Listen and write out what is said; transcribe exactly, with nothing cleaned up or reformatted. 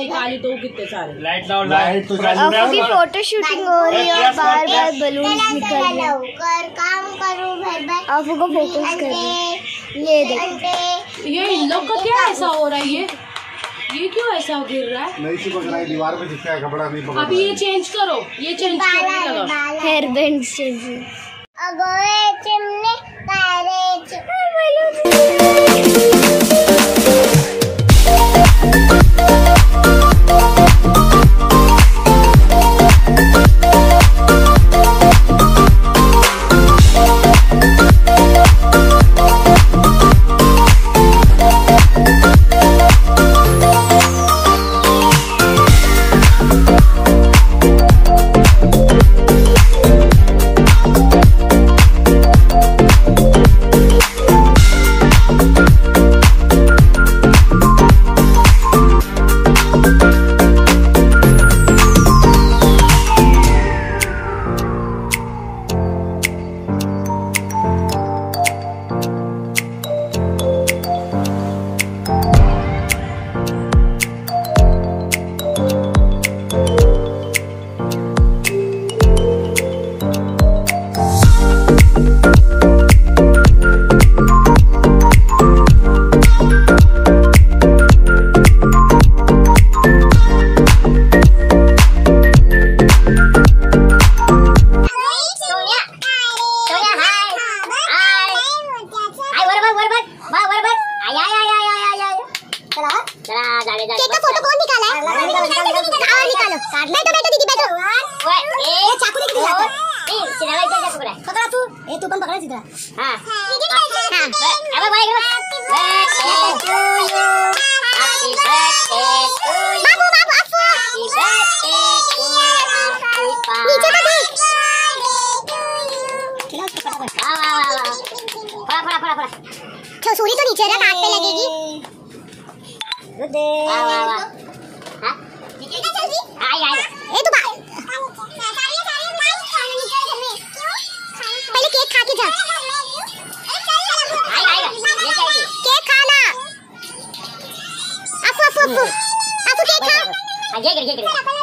निकाली तो कितने सारे लाइट लाओ लाइट तो अभी फोटो शूटिंग हो रही है और बार बार बलून निकल रहे हैं। काम करो भाई भाई, आपको को फोकस कर रहे हैं। ये देखो ये इन लोग का क्या ऐसा हो रहा है, ये ये क्यों ऐसा गिर रहा है? नहीं चिपक रहा है दीवार पे, दिखता है कपड़ा नहीं पकड़। अभी ये चेंज करो, ये चेंज करो, लगा हेयर बैंड चेंज। अगोए चिमने तारे चिमने पकड़ा तू, ए तू पकड़ा सीधा। हां अब भाई बाबू बाबू अफू नीचे तो देख, खिला उसको फटाफट। वाह वाह वाह वाह, तो सूरी तो नीचे रख, हाथ पे लगेगी। Good day. वाह वाह वाह, हां ठीक है जल्दी आई आई। ए तू पहले केक खा के जा, केक खाना। अफू अफू अफू अफू केक खा। हाँ ये कर ये कर।